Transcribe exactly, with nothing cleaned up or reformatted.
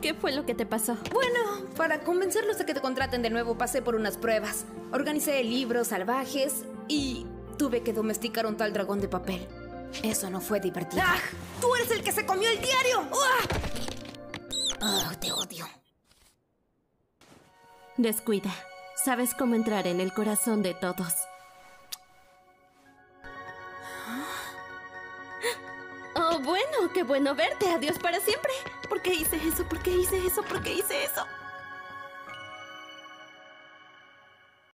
¿Qué fue lo que te pasó? Bueno, para convencerlos de que te contraten de nuevo pasé por unas pruebas. Organicé libros salvajes y tuve que domesticar un tal dragón de papel. Eso no fue divertido. ¡Ah! ¡Tú eres el que se comió el diario! ¡Ah! ¡Oh, te odio! Descuida. Sabes cómo entrar en el corazón de todos. Oh, bueno, qué bueno verte. Adiós para siempre. ¿Por qué hice eso? ¿Por qué hice eso? ¿Por qué hice eso?